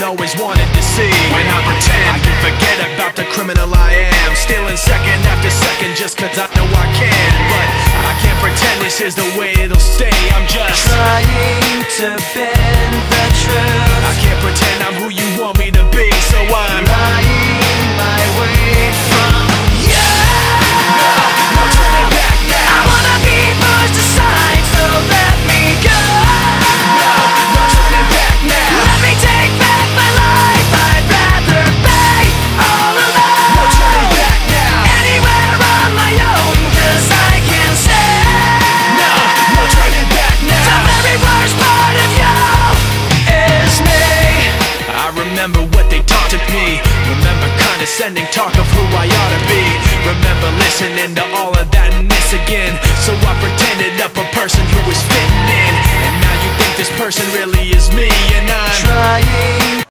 always wanted to see. When I pretend, I can forget about the criminal I am, stealing second after second just cause I know I can. But I can't pretend this is the way it'll stay. I'm just trying to bend the truth. I can't pretend I'm who you want me to be, so I'm lying my way from you. No turning back now. I wanna be pushed aside, so let me go. No turning back now. Let me take back my life. I'd rather be all alone. No turning back now. Anywhere on my own, cause I can say No turning back now. the very worst part of you is me. I remember what they taught to me. Remember condescending talk of who I ought to be. Remember listening to all of that and this again. So I pretended up a person who was fitting in. And now you think this person really